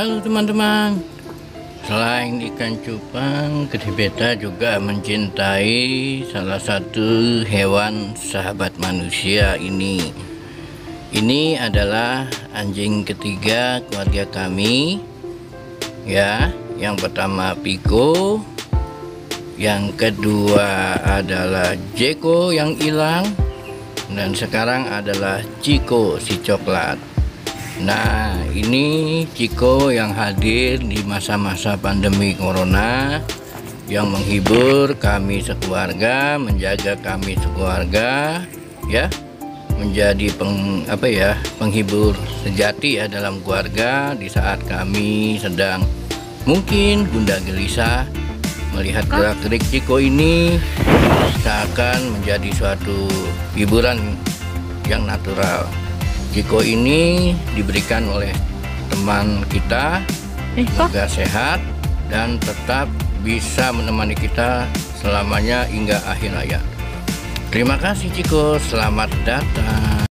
Halo teman-teman, selain ikan cupang, Gede Beta juga mencintai salah satu hewan sahabat manusia ini. Ini adalah anjing ketiga keluarga kami, ya. Yang pertama Piko, yang kedua adalah Jeko yang hilang, dan sekarang adalah Ciko si coklat. Nah, ini Ciko yang hadir di masa-masa pandemi corona, yang menghibur kami sekeluarga, menjaga kami sekeluarga, ya, menjadi penghibur sejati ya dalam keluarga di saat kami sedang mungkin gundah gelisah melihat gerak-gerik Ciko ini seakan menjadi suatu hiburan yang natural. Ciko ini diberikan oleh teman kita, semoga sehat dan tetap bisa menemani kita selamanya hingga akhir hayat. Terima kasih Ciko, selamat datang.